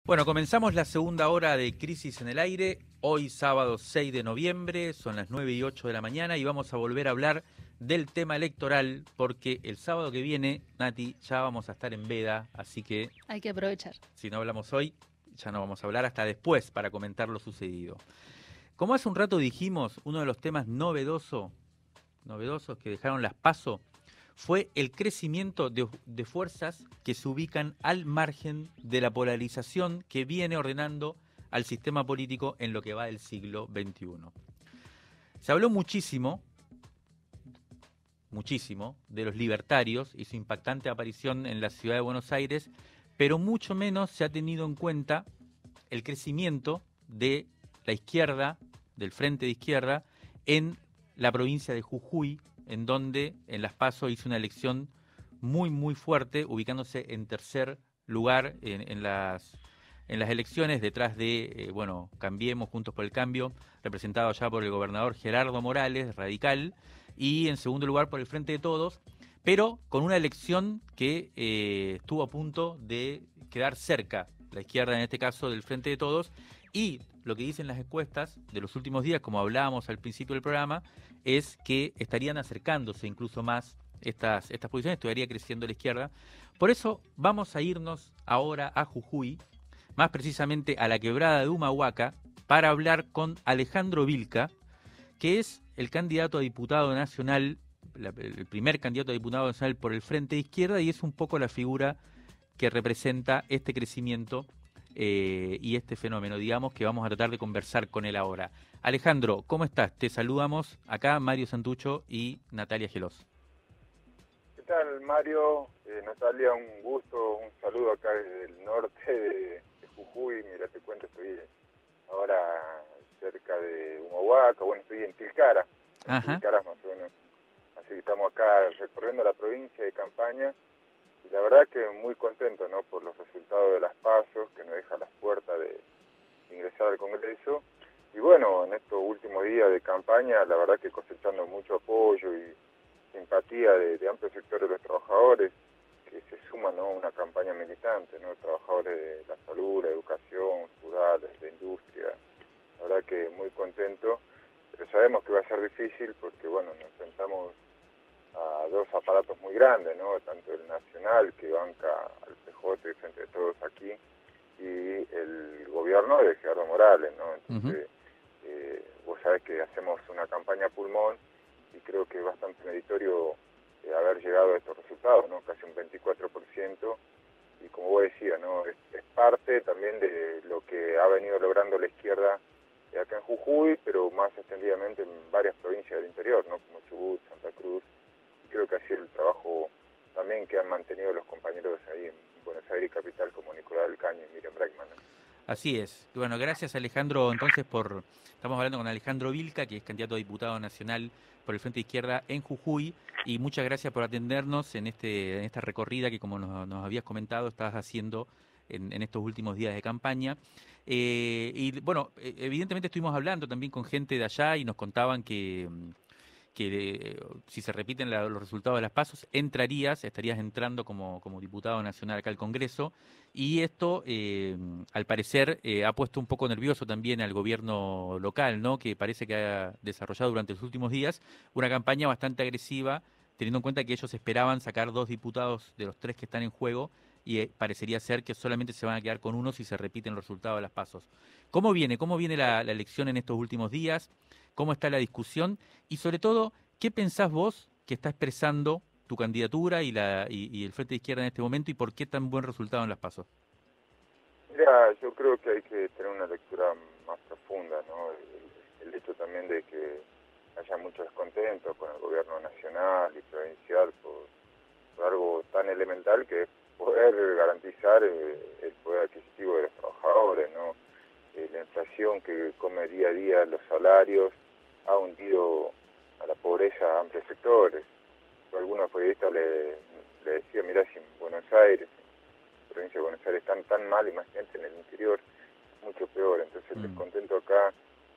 Bueno, comenzamos la segunda hora de Crisis en el Aire, hoy sábado 6 de noviembre, son las 9:08 de la mañana y vamos a volver a hablar del tema electoral porque el sábado que viene, Nati, ya vamos a estar en veda, así que Hay que aprovechar. si no hablamos hoy, ya no vamos a hablar hasta después para comentar lo sucedido. Como hace un rato dijimos, uno de los temas novedosos que dejaron las PASO fue el crecimiento de fuerzas que se ubican al margen de la polarización que viene ordenando al sistema político en lo que va del siglo XXI. Se habló muchísimo de los libertarios y su impactante aparición en la ciudad de Buenos Aires, pero mucho menos se ha tenido en cuenta el crecimiento de la izquierda, del frente de izquierda, en la provincia de Jujuy, en donde en las PASO hizo una elección muy fuerte, ubicándose en tercer lugar en las elecciones, detrás de, Cambiemos, Juntos por el Cambio, representado ya por el gobernador Gerardo Morales, radical, y en segundo lugar por el Frente de Todos, pero con una elección que estuvo a punto de quedar cerca, la izquierda en este caso del Frente de Todos, y lo que dicen las encuestas de los últimos días, como hablábamos al principio del programa, es que estarían acercándose incluso más estas posiciones, estaría creciendo la izquierda. Por eso vamos a irnos ahora a Jujuy, más precisamente a la quebrada de Humahuaca, para hablar con Alejandro Vilca, que es el candidato a diputado nacional, el primer candidato a diputado nacional por el Frente de Izquierda, y es un poco la figura que representa este crecimiento y este fenómeno, digamos, que vamos a tratar de conversar con él ahora. Alejandro, ¿cómo estás? Te saludamos acá Mario Santucho y Natalia Gelos. ¿Qué tal, Mario? Natalia, un gusto, un saludo acá desde el norte de Jujuy. Mira, te cuento, estoy ahora cerca de Humahuaca, bueno, estoy en Tilcara, Tilcara más o menos. Así que estamos acá recorriendo la provincia de campaña y la verdad que muy contento, ¿no?, por los resultados de las PASO, que nos deja las puertas de ingresar al Congreso. Y bueno, en estos últimos días de campaña, la verdad que cosechando mucho apoyo y simpatía de amplios sectores de los trabajadores que se suman, ¿no?, a una campaña militante, ¿no?, trabajadores de la salud, la educación, rurales, la industria. La verdad que muy contento, pero sabemos que va a ser difícil porque, bueno, nos enfrentamos a dos aparatos muy grandes, ¿no?, tanto el nacional, que banca al PJ frente a todos aquí, y el gobierno de Gerardo Morales, ¿no? Entonces, vos sabés que hacemos una campaña pulmón y creo que es bastante meritorio haber llegado a estos resultados, ¿no?, casi un 24%, y como vos decías, ¿no?, es parte también de lo que ha venido logrando la izquierda acá en Jujuy, pero más extendidamente en varias provincias del interior, ¿no?, como Chubut, Santa Cruz, y creo que ha sido el trabajo también que han mantenido los compañeros ahí en Buenos Aires capital, como Nicolás del Caño y Miriam Bregman, ¿no? Así es. Bueno, gracias Alejandro, entonces estamos hablando con Alejandro Vilca, que es candidato a diputado nacional por el Frente de Izquierda en Jujuy, y muchas gracias por atendernos en esta recorrida que, como nos habías comentado, estás haciendo en estos últimos días de campaña. Y bueno, evidentemente estuvimos hablando también con gente de allá y nos contaban que si se repiten los resultados de las PASO, estarías entrando como diputado nacional acá al Congreso, y esto, al parecer, ha puesto un poco nervioso también al gobierno local, ¿no?, que parece que ha desarrollado durante los últimos días una campaña bastante agresiva, teniendo en cuenta que ellos esperaban sacar 2 diputados de los 3 que están en juego, y parecería ser que solamente se van a quedar con uno si se repiten los resultados de las PASO. ¿Cómo viene la elección en estos últimos días? ¿Cómo está la discusión? Y sobre todo, ¿qué pensás vos que está expresando tu candidatura y el Frente de Izquierda en este momento, y por qué tan buen resultado en las PASO? Mira, yo creo que hay que tener una lectura más profunda, ¿no? El hecho también de que haya mucho descontento con el gobierno nacional y provincial por algo tan elemental que es poder garantizar el poder adquisitivo de los trabajadores, ¿no? La inflación que come día a día los salarios ha hundido a la pobreza a amplios sectores. Algunos periodistas le decían, mirá, si en Buenos Aires, en la provincia de Buenos Aires, están tan mal, imagínate en el interior, mucho peor. Entonces el descontento acá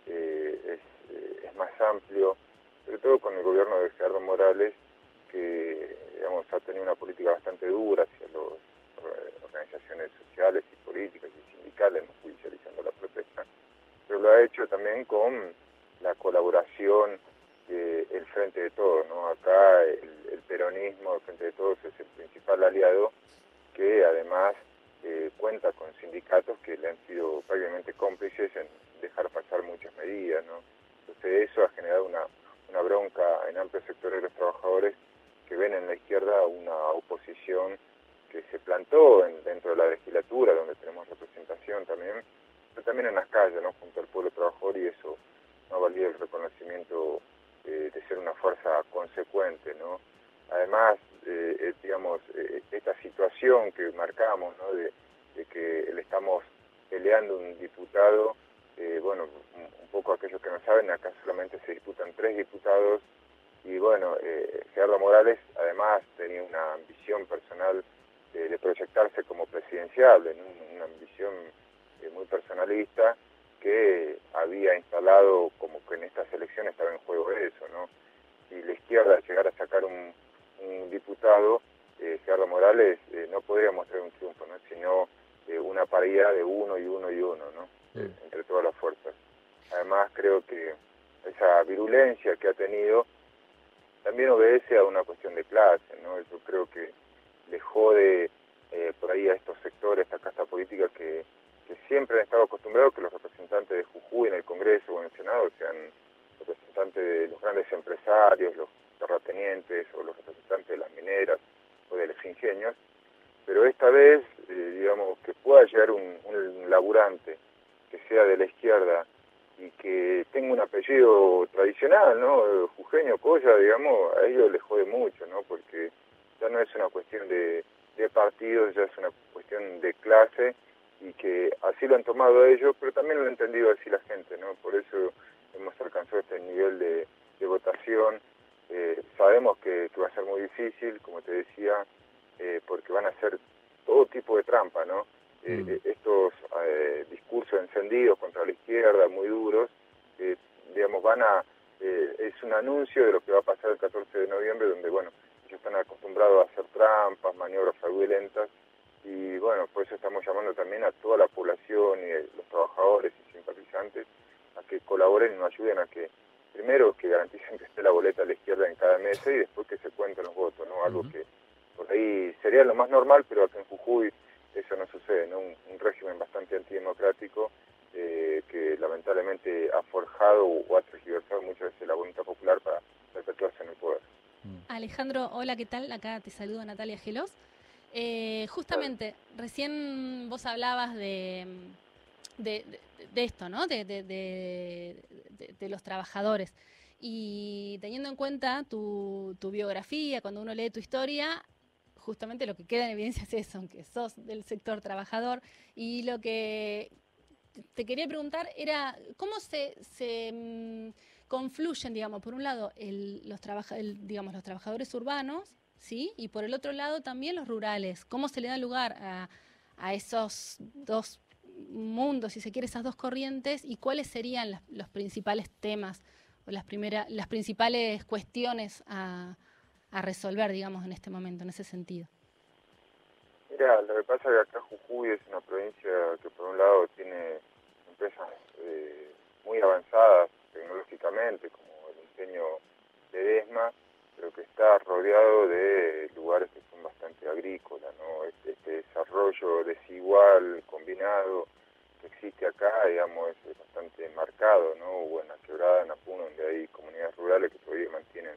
es más amplio, sobre todo con el gobierno de Gerardo Morales, que, digamos, ha tenido una política bastante dura hacia los organizaciones sociales y políticas y sindicales, no judicializando la protesta, pero lo ha hecho también con la colaboración del Frente de Todos, ¿no? Acá el peronismo, el Frente de Todos, es el principal aliado que además cuenta con sindicatos que le han sido prácticamente cómplices en dejar pasar muchas medidas, ¿no? Entonces eso ha generado una bronca en amplios sectores de los trabajadores que ven en la izquierda una oposición que se plantó dentro de la legislatura, donde tenemos representación también, pero también en las calles, ¿no? Junto al pueblo trabajador, y eso no ha valido el reconocimiento de ser una fuerza consecuente, ¿no? Además, digamos, esta situación que marcamos, ¿no? De que le estamos peleando un diputado, bueno, un poco aquellos que no saben, acá solamente se disputan 3 diputados, y bueno, Gerardo Morales además tenía una ambición personal de proyectarse como presidencial, una ambición muy personalista, que había instalado como que en estas elecciones estaba en juego eso, ¿no? Si la izquierda llegara a sacar un diputado, Gerardo Morales no podría mostrar un triunfo, ¿no? Sino una paridad de uno y uno y uno, ¿no? Entre todas las fuerzas. Además, creo que esa virulencia que ha tenido también obedece a una cuestión de clase, ¿no? Yo creo que le jode por ahí a estos sectores, a esta casta política que siempre han estado acostumbrados que los representantes de Jujuy en el Congreso o en el Senado sean representantes de los grandes empresarios, los terratenientes o los representantes de las mineras o de los ingenios, pero esta vez, digamos, que pueda llegar un laburante que sea de la izquierda y que tenga un apellido tradicional, ¿no? Jujeño, Colla, digamos, a ellos les jode mucho, ¿no? Porque ya no es una cuestión de partidos, ya es una cuestión de clase, y que así lo han tomado ellos, pero también lo ha entendido así la gente, ¿no? Por eso hemos alcanzado este nivel de votación. Sabemos que va a ser muy difícil, como te decía, porque van a hacer todo tipo de trampa, ¿no? Estos discursos encendidos contra la izquierda, muy duros, digamos, es un anuncio de lo que va a pasar el 14 de noviembre, donde, bueno, ellos están acostumbrados a hacer trampas, maniobras fraudulentas, y bueno, por eso estamos llamando también a toda la población y los trabajadores y simpatizantes a que colaboren y nos ayuden a que, primero, que garanticen que esté la boleta a la izquierda en cada mesa, y después que se cuenten los votos, ¿no? Algo que por ahí sería lo más normal, pero acá en Jujuy eso no sucede, ¿no? Un régimen bastante antidemocrático que lamentablemente ha forjado o ha tergiversado muchas veces la voluntad popular para perpetuarse en el poder. Alejandro, hola, ¿qué tal? Acá te saludo Natalia Gelos. Justamente, recién vos hablabas de esto, ¿no? De los trabajadores. Y teniendo en cuenta tu biografía, cuando uno lee tu historia, justamente lo que queda en evidencia es eso, que sos del sector trabajador. Y lo que te quería preguntar era, ¿cómo se confluyen, digamos, por un lado los trabajadores urbanos, ¿sí? Y por el otro lado también los rurales? ¿Cómo se le da lugar a esos dos mundos, si se quiere, esas dos corrientes, y cuáles serían los principales temas o las principales cuestiones a resolver, digamos, en este momento, en ese sentido? Mira, lo que pasa es que acá Jujuy es una provincia que por un lado tiene empresas muy avanzadas tecnológicamente, como el ingenio Ledesma, pero que está rodeado de lugares que son bastante agrícolas, ¿no? Este desarrollo desigual, combinado, que existe acá, digamos, es bastante marcado, ¿no? Hubo en la Quebrada, en Apuno, donde hay comunidades rurales que todavía mantienen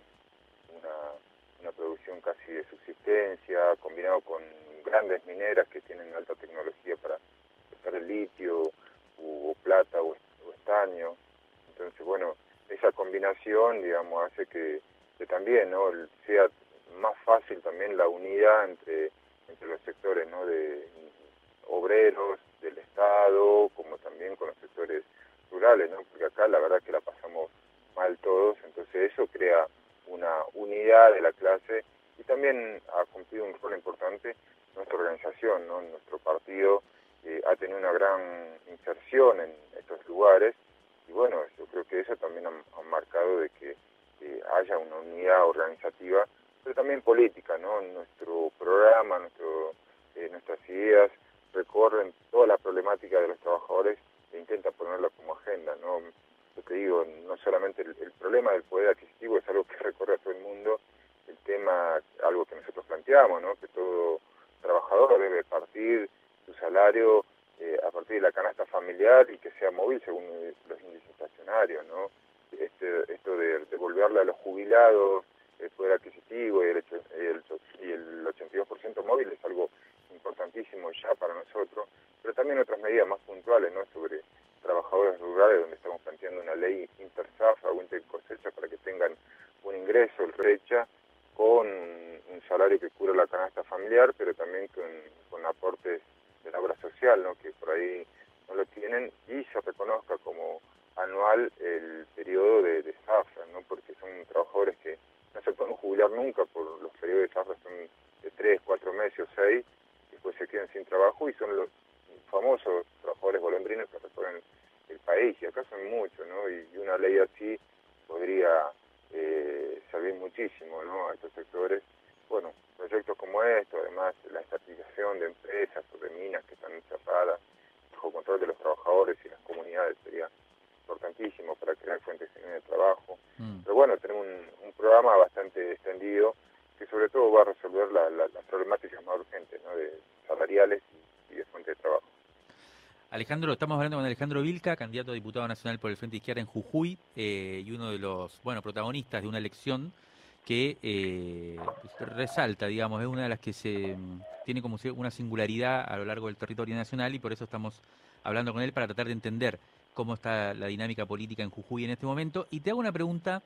una producción casi de subsistencia, combinado con grandes mineras que tienen alta tecnología para extraer el litio, o plata, o estaño. Entonces, bueno, esa combinación, digamos, hace que también, ¿no?, sea más fácil también la unidad entre los sectores, ¿no?, de obreros, del Estado, como también con los sectores rurales, ¿no? Porque acá la verdad que la pasamos mal todos, entonces eso crea una unidad de la clase, y también ha cumplido un rol importante nuestra organización, ¿no? Nuestro partido ha tenido una gran inserción en estos lugares, y bueno, yo creo que eso también ha marcado de que haya una unidad organizativa, pero también política, ¿no? Nuestro programa, nuestro nuestras ideas recorren toda la problemática de los trabajadores e intenta ponerla como agenda, ¿no? Yo te digo, no solamente el problema del poder adquisitivo es algo que recorre a todo el mundo, el tema, algo que nosotros planteamos, ¿no? Que todo trabajador debe partir su salario a partir de la canasta familiar y que sea móvil según los índices inflacionarios, ¿no? Esto de devolverle a los jubilados el poder adquisitivo y el 82% móvil es algo importantísimo ya para nosotros, pero también otras medidas más puntuales, ¿no? Sobre trabajadores rurales, donde estamos planteando una ley interzafa o intercosecha para que tengan un ingreso, el brecha, con un salario que cubra la canasta familiar, pero también con aportes de la obra social, ¿no? Que por ahí no lo tienen, y se reconozca como anual el periodo de zafra, ¿no? Porque son trabajadores que no se pueden jubilar nunca, por los periodos de zafra son de 3, 4 meses o 6, después se quedan sin trabajo, y son los famosos trabajadores golondrinos que recorren el país, y acá son muchos, ¿no? Y una ley así podría servir muchísimo, ¿no? A estos sectores. Bueno, proyectos como estos, además la estatización de empresas o de minas que están cerradas, bajo control de los trabajadores y las comunidades, sería importantísimo para crear fuentes de trabajo. Pero bueno, tenemos un programa bastante extendido que sobre todo va a resolver las problemáticas más urgentes, ¿no? De salariales y de fuentes de trabajo. Alejandro, estamos hablando con Alejandro Vilca, candidato a diputado nacional por el Frente Izquierda en Jujuy, y uno de los protagonistas de una elección que resalta, digamos, es una de las que tiene como una singularidad a lo largo del territorio nacional, y por eso estamos hablando con él para tratar de entender cómo está la dinámica política en Jujuy en este momento. Y te hago una pregunta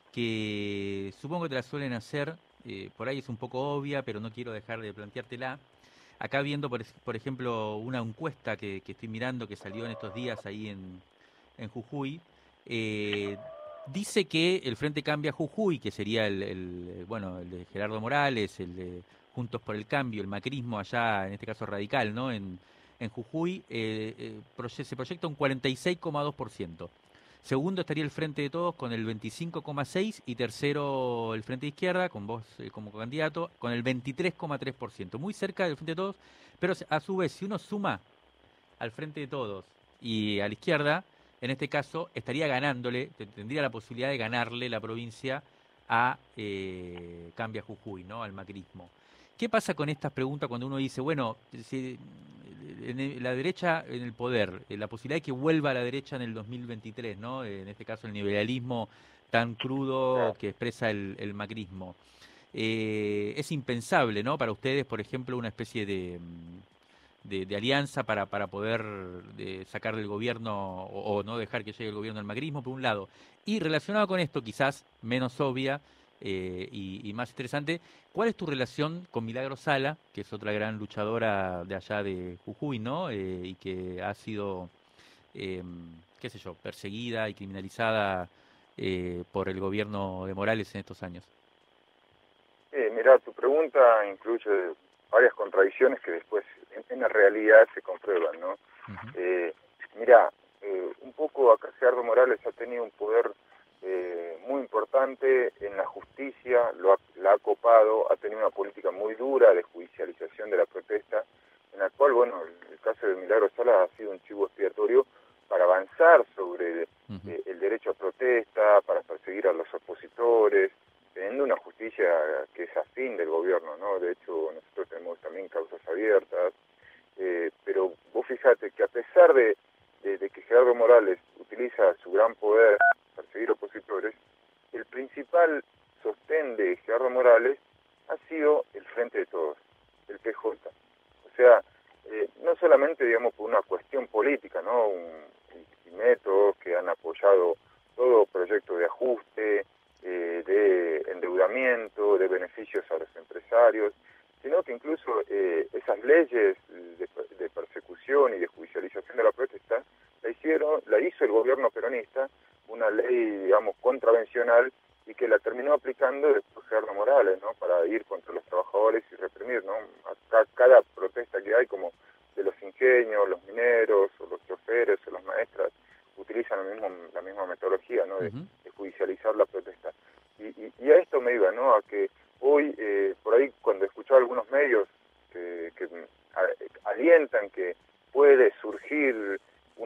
que supongo que te la suelen hacer, por ahí es un poco obvia, pero no quiero dejar de planteártela. Acá viendo, por ejemplo, una encuesta que estoy mirando, que salió en estos días ahí en Jujuy, dice que el Frente Cambia Jujuy, que sería el de Gerardo Morales, el de Juntos por el Cambio, el macrismo allá, en este caso radical, ¿no? En Jujuy, se proyecta un 46,2%. Segundo estaría el Frente de Todos con el 25,6% y tercero el Frente de Izquierda, con vos como candidato, con el 23,3%. Muy cerca del Frente de Todos, pero a su vez, si uno suma al Frente de Todos y a la izquierda, en este caso estaría ganándole, tendría la posibilidad de ganarle la provincia a Cambia Jujuy, ¿no? Al macrismo. ¿Qué pasa con estas preguntas cuando uno dice, bueno, si la derecha en el poder, la posibilidad de que vuelva a la derecha en el 2023, ¿no? En este caso el liberalismo tan crudo que expresa el macrismo. Es impensable, ¿no? Para ustedes, por ejemplo, una especie de alianza para poder sacar del gobierno o no dejar que llegue el gobierno del macrismo, por un lado. Y relacionado con esto, quizás menos obvia y más interesante, ¿cuál es tu relación con Milagro Sala, que es otra gran luchadora de allá de Jujuy, ¿no? Y que ha sido, qué sé yo, perseguida y criminalizada por el gobierno de Morales en estos años? Mira, tu pregunta incluye varias contradicciones que después en la realidad se comprueban, ¿no? Mira, un poco acá Gerardo Morales ha tenido un poder muy importante en la justicia, la ha copado, ha tenido una política muy dura de judicialización de la protesta, en la cual, bueno, el caso de Milagro Sala ha sido un chivo expiatorio para avanzar sobre el derecho a protesta, para perseguir a los opositores, teniendo una justicia que es afín del gobierno, ¿no? De hecho, nosotros tenemos también causas abiertas, pero vos fíjate que a pesar de que Gerardo Morales utiliza su gran poder para perseguir opositores, el principal sostén de Gerardo Morales ha sido el Frente de Todos, el PJ. O sea, no solamente, digamos, por una cuestión política, ¿no? Y métodos que han apoyado todo proyecto de ajuste, de endeudamiento, de beneficios a los empresarios, sino que incluso esas leyes de persecución y de judicialización de la protesta la hizo el gobierno peronista, una ley, digamos, contravencional, y que la terminó aplicando después Gerardo Morales, ¿no? Para ir contra los trabajadores y reprimir, ¿no? Acá cada protesta que hay, como de los ingenios, los mineros, o los choferes, o las maestras, utilizan la misma metodología, ¿no? De judicializar la protesta. Y a esto me iba, ¿no? A que hoy, por ahí, cuando escuchaba algunos medios que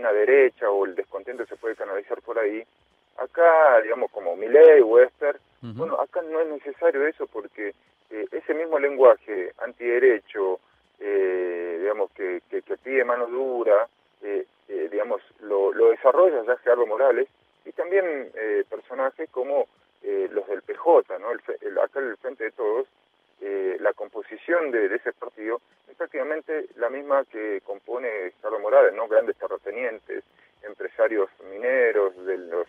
una derecha o el descontento se puede canalizar por ahí. Acá, digamos, como Milei, Wester, bueno, acá no es necesario eso porque ese mismo lenguaje antiderecho, digamos, que pide mano dura, digamos, lo desarrolla ya Gerardo Morales, y también personajes como los del PJ, ¿no? Acá el Frente de Todos, la composición de ese partido es prácticamente la misma que compone Gerardo Morales, ¿no? Grandes terratenientes, empresarios mineros, de los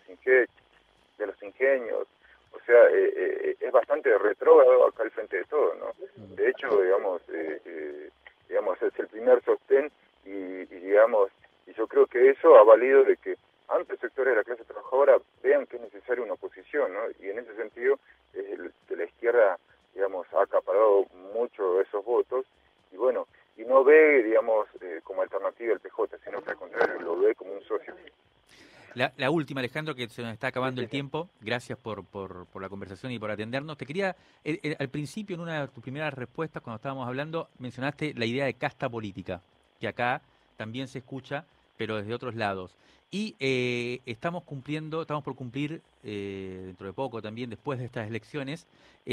ingenios, o sea, es bastante retrógrado acá el Frente de Todos, ¿no? De hecho, digamos, es el primer sostén y digamos, y yo creo que eso ha valido de que amplios sectores de la clase trabajadora vean que es necesaria una oposición, ¿no? Y en ese sentido, que la izquierda, digamos, ha acaparado mucho de esos votos, y bueno, y no ve, digamos, como alternativa el PJ, sino que al contrario, lo ve como un socio. La última, Alejandro, que se nos está acabando el tiempo. Gracias por la conversación y por atendernos. Te quería, al principio, en una de tus primeras respuestas, cuando estábamos hablando, mencionaste la idea de casta política, que acá también se escucha, pero desde otros lados. Y estamos por cumplir, dentro de poco también, después de estas elecciones,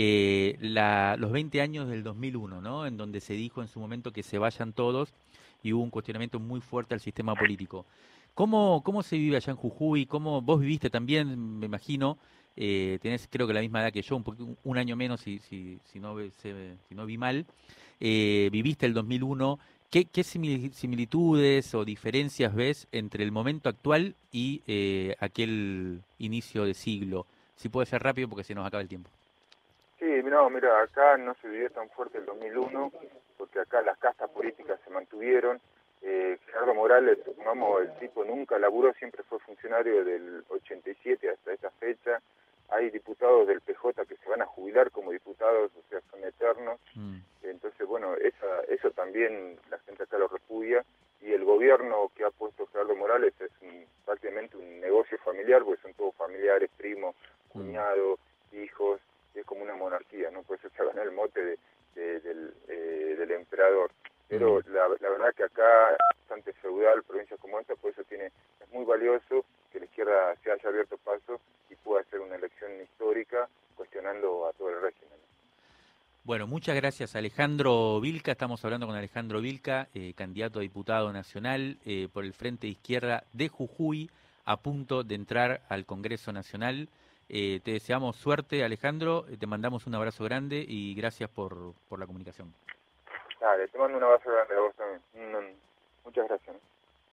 los 20 años del 2001, ¿no? En donde se dijo en su momento que se vayan todos y hubo un cuestionamiento muy fuerte al sistema político. ¿Cómo se vive allá en Jujuy? ¿Cómo vos viviste también, me imagino? Tenés creo que la misma edad que yo, un año menos si no vi mal. Viviste el 2001. ¿Qué similitudes o diferencias ves entre el momento actual y aquel inicio de siglo? Si puede ser rápido porque se nos acaba el tiempo. Sí, no, mira, acá no se vivió tan fuerte el 2001, porque acá las castas políticas se mantuvieron. Gerardo Morales, supongamos, el tipo nunca laburó, siempre fue funcionario del 87 hasta esta fecha. Hay diputados del PJ que se van a jubilar como diputados, o sea, son eternos. Entonces, bueno, eso también la gente acá lo repudia. Y el gobierno que ha puesto Gerardo Morales es prácticamente un negocio familiar, porque son todos familiares, primos, cuñados, hijos. Es como una monarquía, ¿no? Por eso se ganó el mote del emperador. Pero la verdad que acá, bastante feudal, provincias como esta, por eso es muy valioso que la izquierda se haya abierto paso y pueda hacer una elección histórica cuestionando a todo el régimen. Bueno, muchas gracias Alejandro Vilca. Estamos hablando con Alejandro Vilca, candidato a diputado nacional por el Frente de Izquierda de Jujuy, a punto de entrar al Congreso Nacional. Te deseamos suerte, Alejandro, te mandamos un abrazo grande y gracias por la comunicación. Dale, te mando un abrazo grande a vos también. Muchas gracias.